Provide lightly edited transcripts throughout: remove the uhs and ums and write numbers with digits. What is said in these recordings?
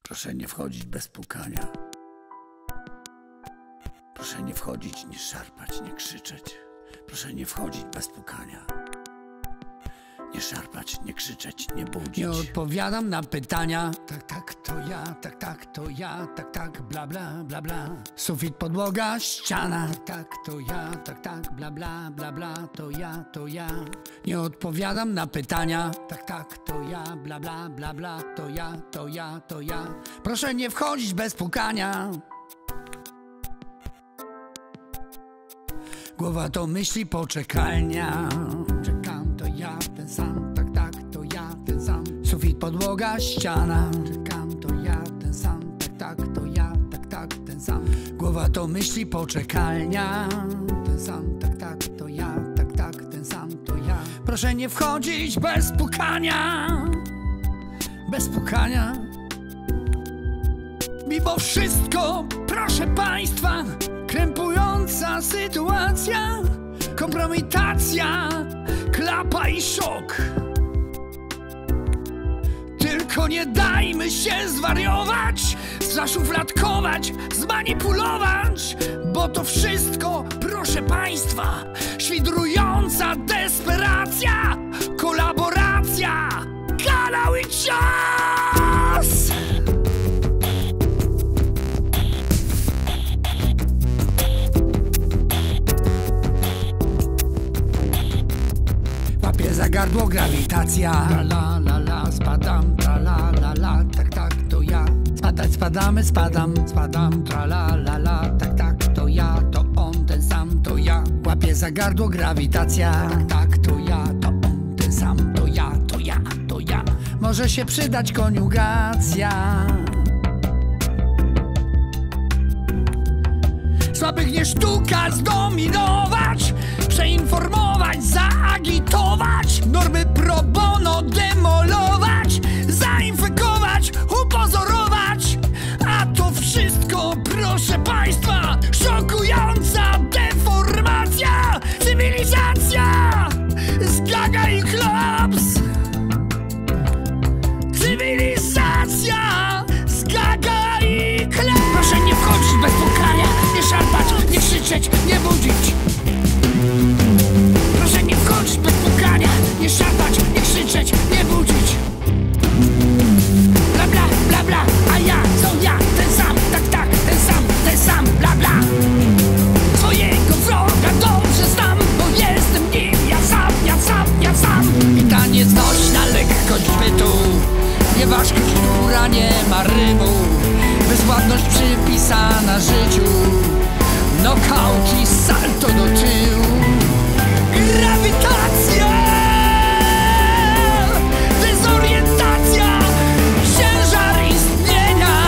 Proszę nie wchodzić bez pukania. Proszę nie wchodzić, nie szarpać, nie krzyczeć. Proszę nie wchodzić bez pukania. Nie szarpać, nie krzyczeć, nie budzić. Nie odpowiadam na pytania. Tak, tak, to ja, tak, tak, to ja, tak, tak, bla, bla, bla, bla. Sufit, podłoga, ściana. Tak, tak, to ja, tak, tak, bla, bla, bla, bla, to ja, to ja. Nie odpowiadam na pytania. Tak, tak, to ja, bla, bla, bla, bla, to ja, to ja, to ja. Proszę nie wchodzić bez pukania. Głowa to myśli poczekalnia. Czekam, to ja, ten sam, tak, tak, to ja, ten sam. Sufit, podłoga, ściana. Czekam, to ja, ten sam, tak, tak, to ja, tak, tak, ten sam. Głowa to myśli poczekalnia. Ten sam, tak, tak, to ja, tak, tak, ten sam, to ja. Proszę nie wchodzić bez pukania. Bez pukania. Mimo wszystko, proszę państwa, krępująca sytuacja, kompromitacja, klapa i szok. Tylko nie dajmy się zwariować, zaszufladkować, zmanipulować, bo to wszystko, proszę państwa, świdrująca desperacja, kolaboracja, kanał i czas! Łapie za gardło grawitacja. Tra la la la, spadam, tra la la la, tak tak to ja. Spadać spadamy, spadam, tra la la la, tak tak to ja, to on, ten sam, to ja. Łapie za gardło grawitacja. Tak tak to ja, to on, ten sam, to ja, to ja, to ja. Może się przydać koniugacja. Słabych nie sztuka zdominować, przeinformować, zaagitować, normy pro bono demolować, zainfekować, upozorować. A to wszystko, proszę państwa, szokująca deformacja, cywilizacja z Gaga i Klops. Cywilizacja z Gaga i Klops. Proszę nie wchodzić bez pukania, nie szarpać, nie krzyczeć, nie budzić. Proszę nie wchodzić bez pukania, nie szarpać, nie krzyczeć, nie budzić. Bla bla, bla bla, a ja, co ja, ten sam, tak tak, ten sam, bla bla. Swojego wroga dobrze znam, bo jestem nim, ja sam. I ta nieznośna lekkość bytu, nieważkość, która nie ma rymu, bezwładność przypisana życiu, nokaut i salto do tyłu. Grawitacja, dezorientacja, ciężar istnienia,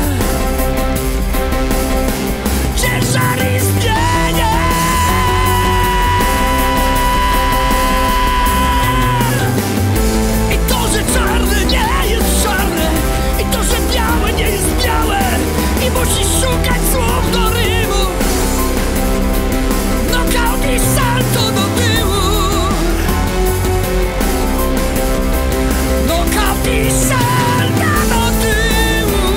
ciężar istnienia. I to, że czarne nie jest czarne, i to, że białe nie jest białe, i musisz szukać słów do rymu. Nokaut i salto do tyłu. Nokaut i salto do tyłu.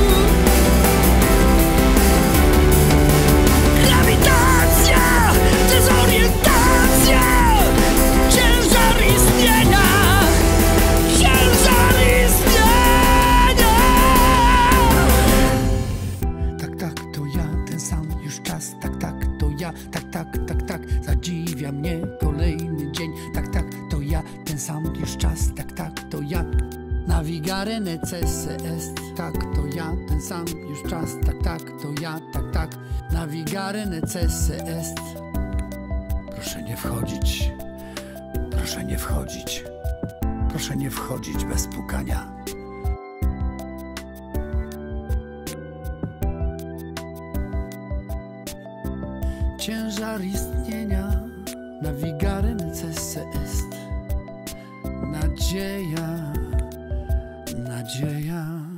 Grawitacja, dezorientacja, ciężar istnienia, ciężar istnienia. Tak, tak, to ja, ten sam już czas. Tak, tak, to ja, tak, tak, tak, tak. Zadziwia mnie kolejny dzień. Tak, tak, to ja, ten sam już czas. Tak, tak, to ja. Navigare necesse est. Tak, to ja, ten sam już czas. Tak, tak, to ja, tak, tak. Navigare necesse est. Proszę nie wchodzić. Proszę nie wchodzić. Proszę nie wchodzić bez pukania. Ciężar istnienia, navigare necesse est. Nadzieja, nadzieja.